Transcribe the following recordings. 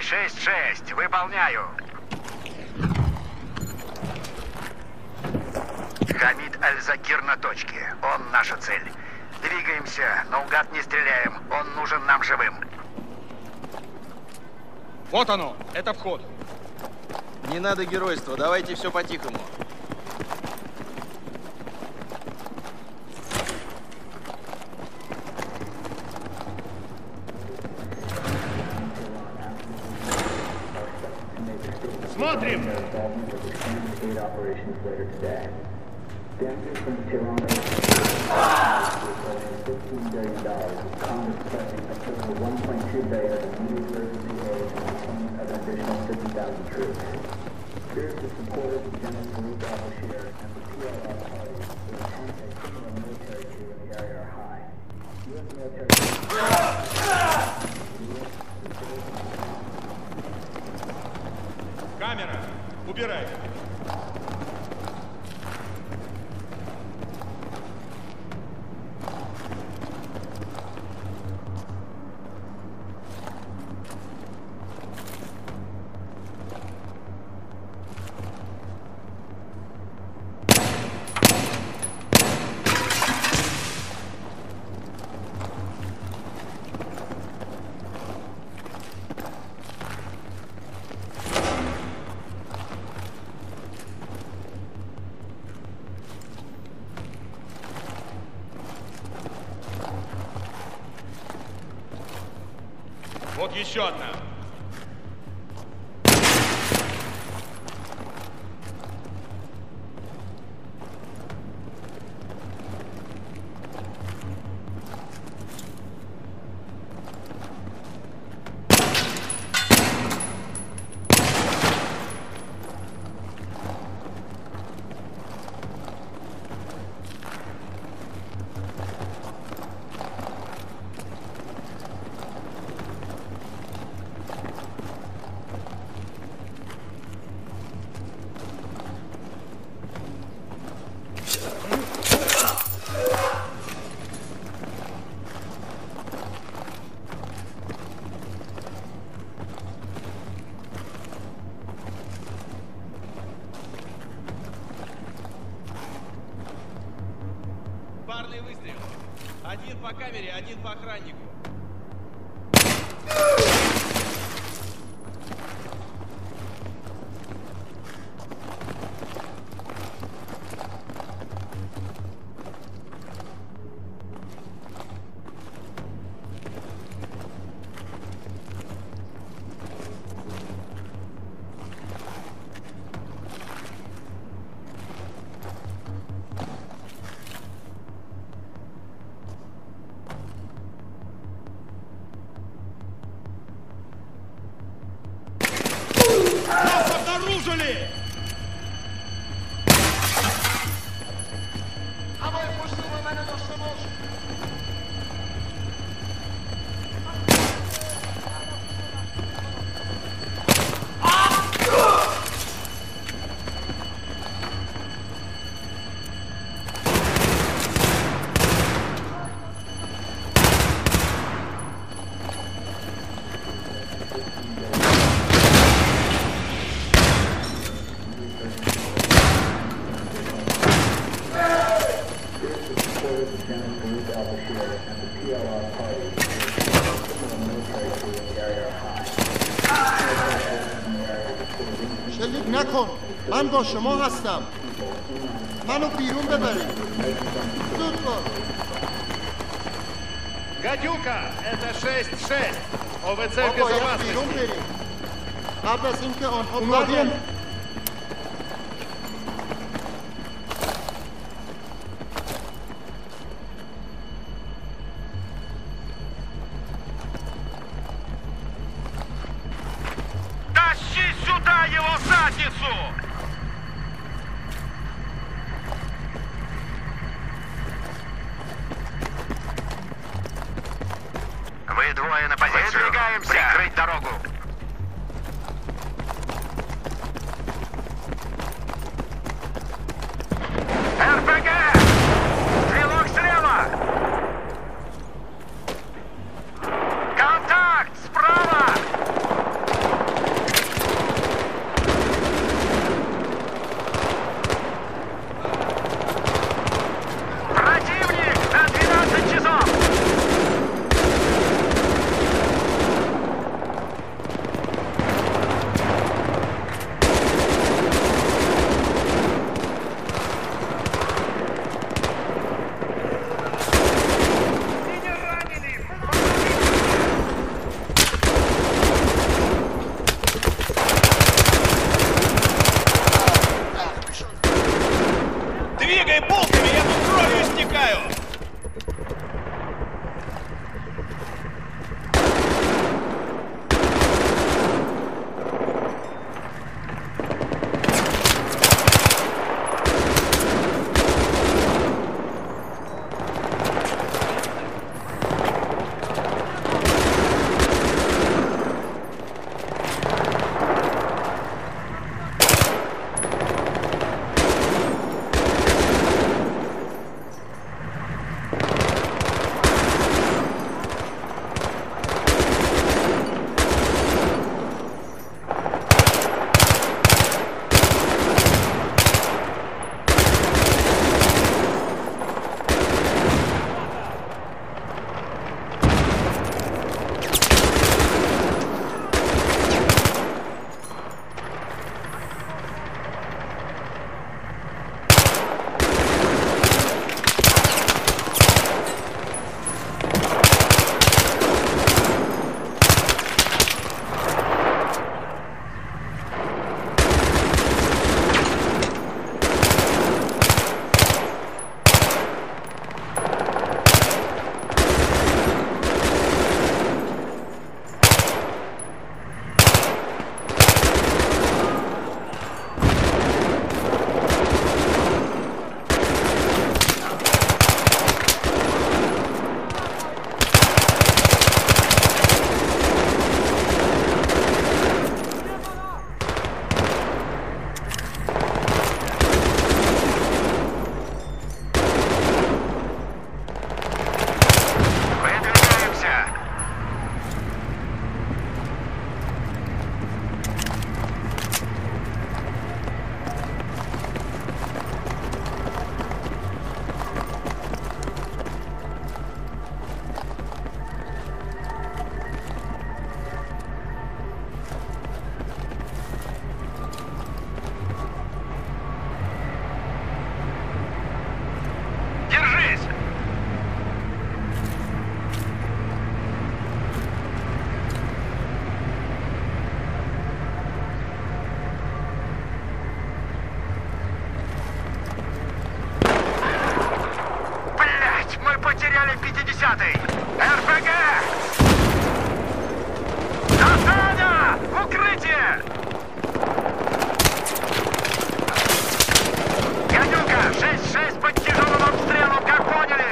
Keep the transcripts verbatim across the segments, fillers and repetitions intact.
шесть шесть, выполняю. Хамид Аль-Закир на точке. Он наша цель. Двигаемся, наугад не стреляем. Он нужен нам живым. Вот оно, это вход. Не надо геройства, давайте все по-тихому. Смотрим! Камера, убирай. Вот еще одна. Парный выстрел. Один по камере, один по охраннику. Обнаружили! شلیک نکن من با شما هستم منو بیرون ببرید زود باش Гадюка, это шесть шесть. ОВЦ ما باید بیرون безопасности. بریم قبل از اینکه آنها اومدیم Тащи сюда его задницу! Вы двое на позицию. Выдвигаемся. Прикрыть дорогу. РПГ! Стрелок слева! Контакт! Справа! потеряли пятидесятый. эр пэ гэ! Засада! Укрытие! Гадюка! шесть шесть под тяжелым обстрелом, как поняли!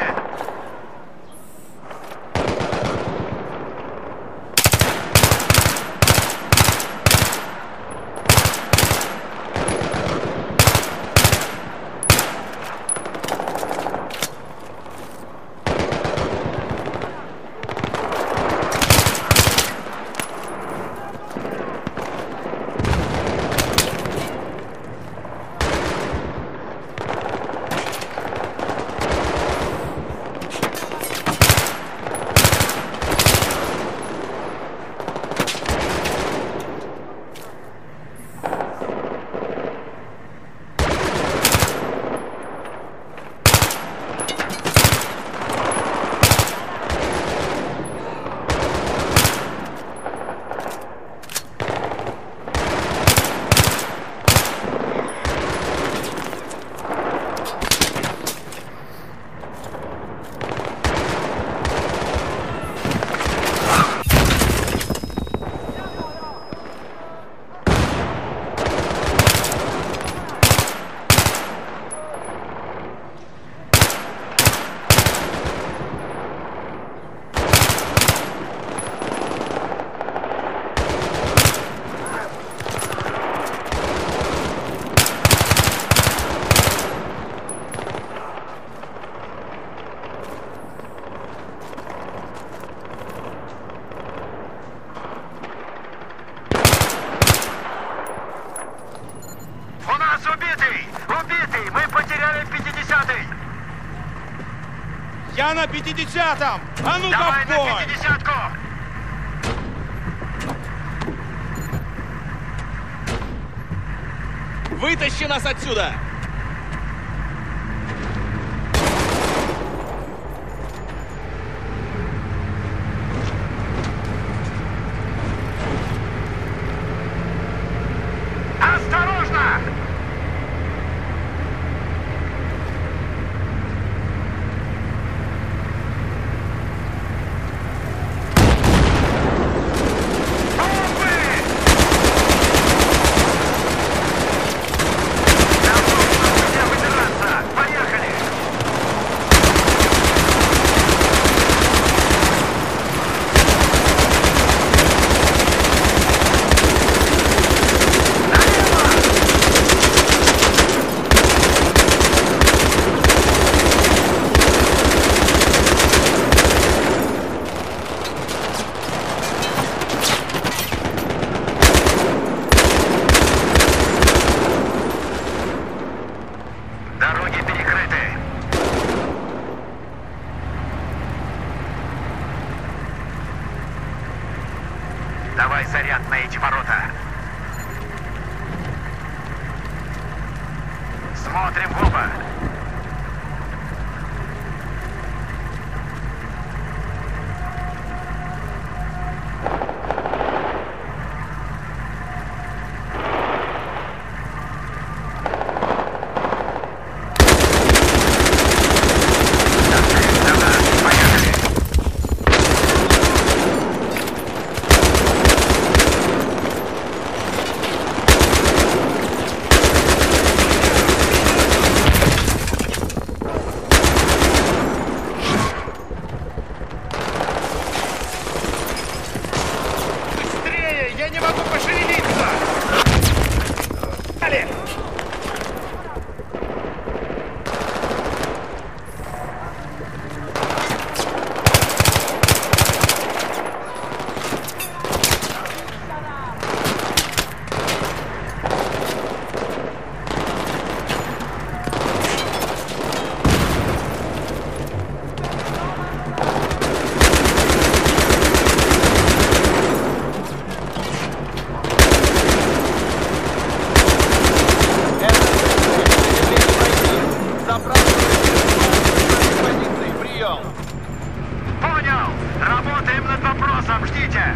Я на пятидесятом! А ну-ка Давай в бой! на пятидесятку! Вытащи нас отсюда! Осторожно! Дороги перекрыты. Давай заряд на эти ворота. Смотрим в оба. Я не могу пошевелиться! Далее! Понял! Работаем над вопросом, ждите!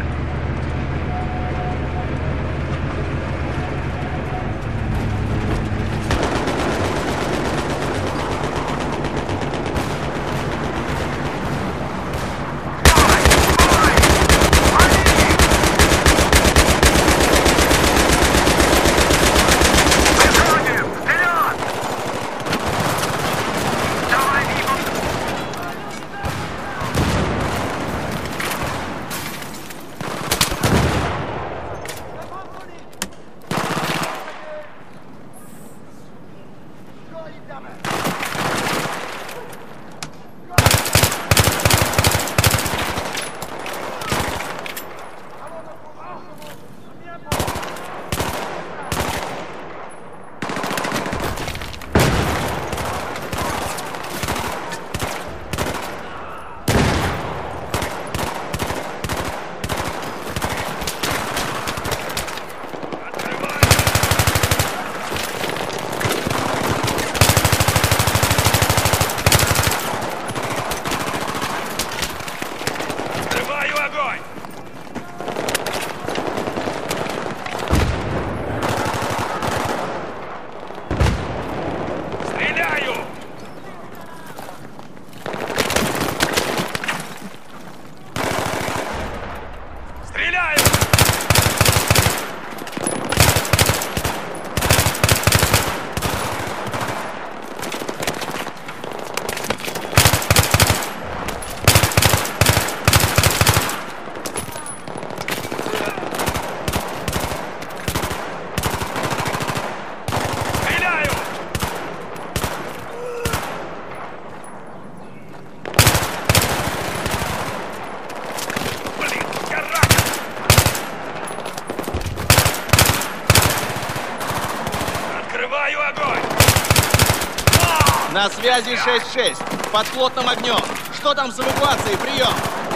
На связи шесть шесть. Под плотным огнем. Что там с эвакуацией? Прием.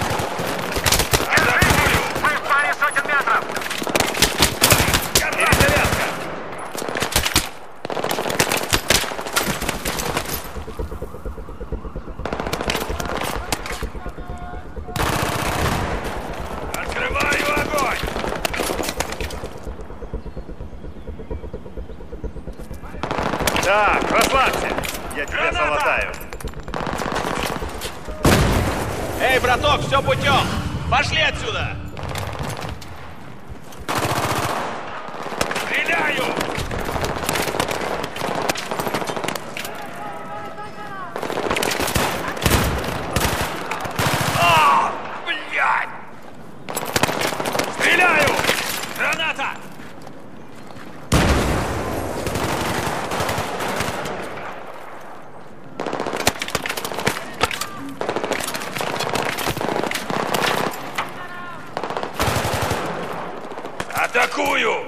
Мы в паре сотен метров. Перезарядка. Открываю огонь. Так, расслабься. Я тебя залатаю. Эй, браток, все путем. Пошли отсюда. Стреляю! А, блядь! Стреляю! Граната! Атакую!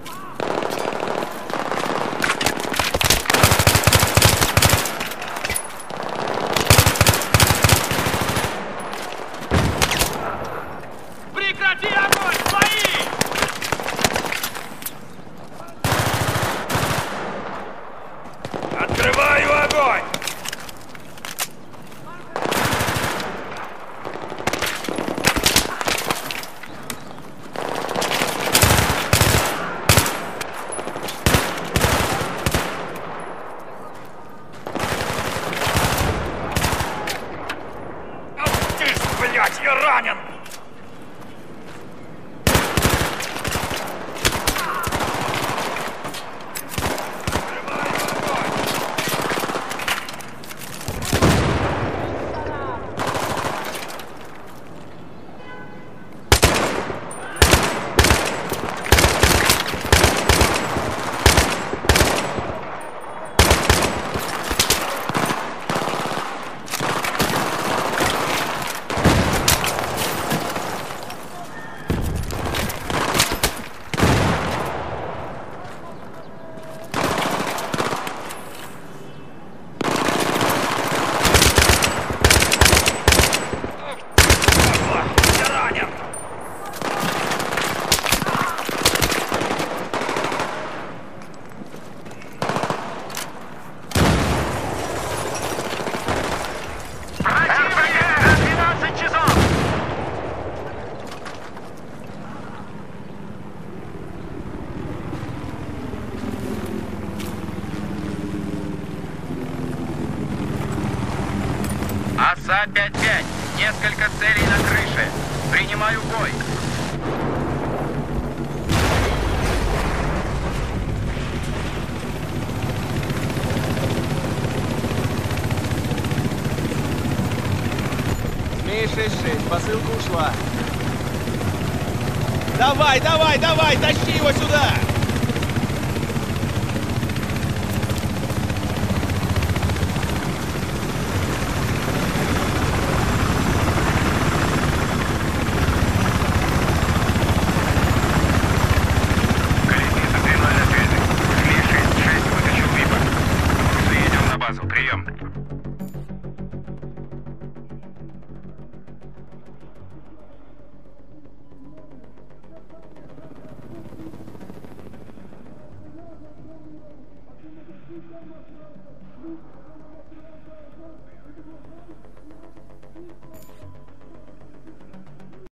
Прекрати огонь! Свои! Открываю огонь! Ах ты ж, блядь, я ранен! Я ранен! РПГ двенадцать часов. ОСА пять пять. Несколько целей на крыше. Принимаю бой. Змей шесть шесть. Посылка ушла. Давай, давай, давай! Тащи его сюда! Колесница три ноль на связи. Змей шесть шесть вытащил Випа. Заедем на базу. Прием. Thank you.